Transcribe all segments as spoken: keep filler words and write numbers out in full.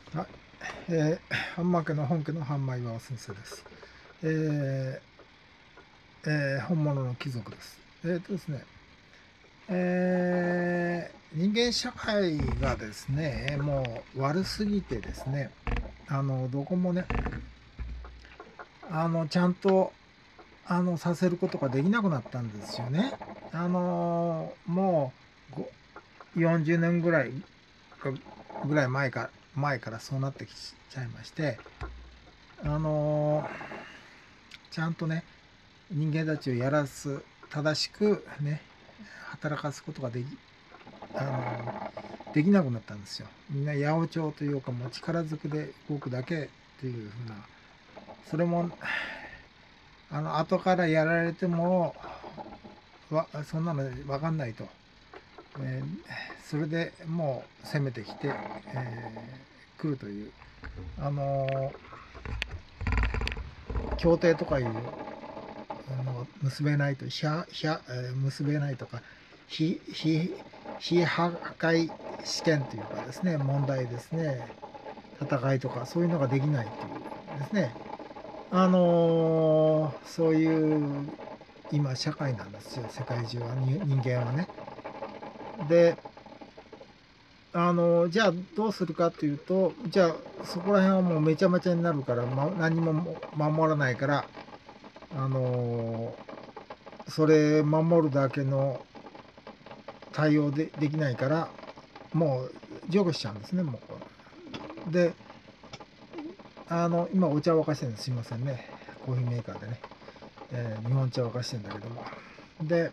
はい、えー、ハンマー家の本家のハンマー岩尾先生です。えーえー本物の貴族です。えーとですね、えー人間社会がですね、もう悪すぎてですね、あの、どこもね、あの、ちゃんと、あの、させることができなくなったんですよね。あの、もう、ごよんじゅうねんぐらい、ぐらい前か、前からそうなってきちゃいまして、あの、ちゃんとね、人間たちをやらす、正しくね、働かすことができ、あの、できなくなったんですよ。みんな八百長というか、もう力ずくで動くだけというふうな、それも、あの、後からやられても、わそんなの分かんないと。えーそれでもう攻めてきて、えー来るという、あの協定とかいうあの結べないと、非非結べないとか、非非非破壊試験というかですね、問題ですね、戦いとかそういうのができないというですね、あのーそういう今社会なんですよ、世界中は、に人間はね。で、あのーじゃあどうするかというと、じゃあそこら辺はもうめちゃめちゃになるから、ま、何も守らないから、あのーそれ守るだけの対応でできないから、もう除去しちゃうんですね、もう。で、あの、今お茶を沸かしてるんです。すいませんね。コーヒーメーカーでね。えー日本茶を沸かしてるんだけども。で、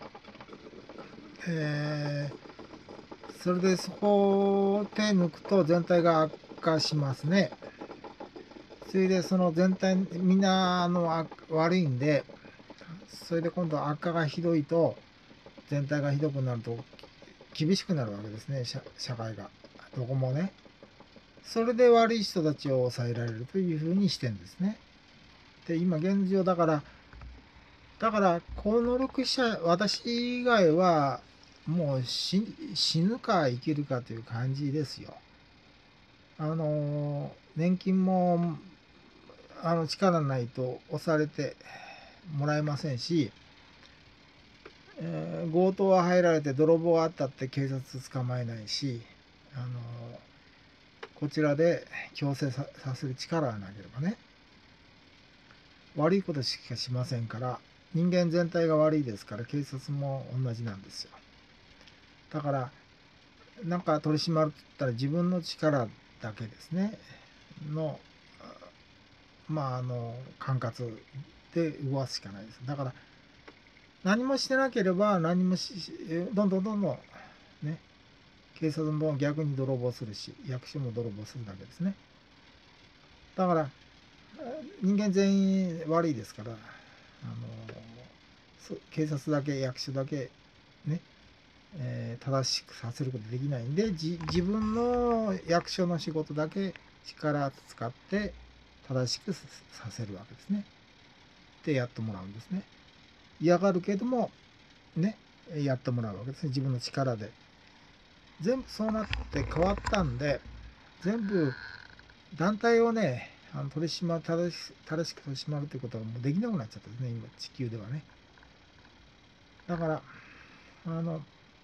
えーそれでそこを手抜くと全体が悪化しますね。それでその全体、みんなあの悪悪いんで、それで今度悪化がひどいと、全体がひどくなると厳しくなるわけですね、社社会が。どこもね。それで悪い人たちを抑えられるというふうにしてんですね。で、今現状だから、だから高能力者、私以外はもう死死ぬか生きるかという感じですよ。あの、年金もあの力ないと押されてもらえませんし、えー強盗は入られて泥棒はあったって警察捕まえないし、あのこちらで強制させる力がなければね、悪いことしかしませんから、人間全体が悪いですから、警察も同じなんですよ。だから、なんか取り締まるって言ったら自分の力だけですね、の、まあ、あの、管轄で動かすしかないです。だから、何もしてなければ、何もし、どんどんどんどん、ね、警察も逆に泥棒するし、役所も泥棒するだけですね。だから、人間全員悪いですから、あの、警察だけ、役所だけ、ね、えー正しくさせることできないんで、じ自分の役所の仕事だけ力使って正しくさせるわけですね。で、やってもらうんですね。嫌がるけども、ね、やってもらうわけですね。自分の力で。全部そうなって変わったんで、全部団体をね、あの取り締まる、正し正しく取り締まるということがもうできなくなっちゃったんですね、今、地球ではね。だから、あの、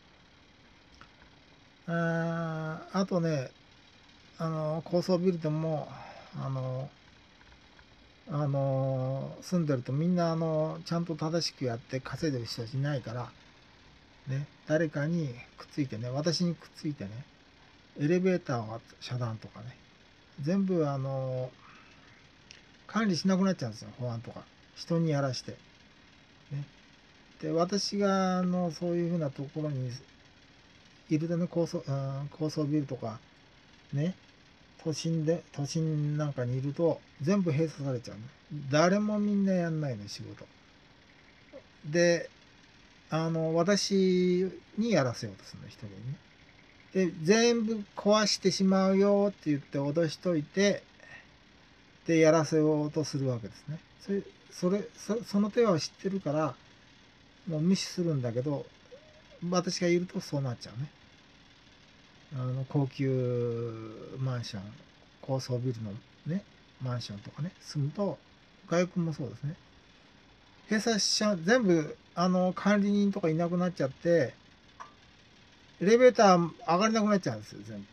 ああとね、あの、高層ビルでも、あの、あの、住んでるとみんな、あの、ちゃんと正しくやって稼いでる人たちいないから、ね、誰かにくっついてね、私にくっついてね、エレベーターが遮断とかね、全部、あの、管理しなくなっちゃうんですよ、保安とか。人にやらして。ね。で、私が、あの、そういうふうなところにいるとね、高層、高層ビルとか、ね、都心で、都心なんかにいると、全部閉鎖されちゃうね。誰もみんなやんないの、仕事。で、あの、私にやらせようとするの、一人にね。で、全部壊してしまうよって言って脅しといて、で、やらせようとするわけですね。それ、それ、そその手は知ってるから、もう無視するんだけど、私がいるとそうなっちゃうね。あの、高級マンション。 高層ビルのね、マンションとかね、住むと、外国もそうですね。閉鎖しちゃう、全部、あの、管理人とかいなくなっちゃって、エレベーター上がれなくなっちゃうんですよ、全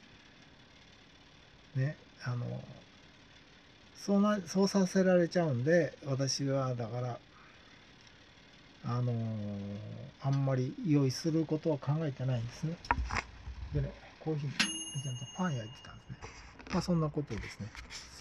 部。ね。あの、そうな、そうさせられちゃうんで、私は、だから、あのあんまり用意することは考えてないんですね。でね、コーヒー、ちゃんとパン焼いてたんですね。まあ、そんなことですね。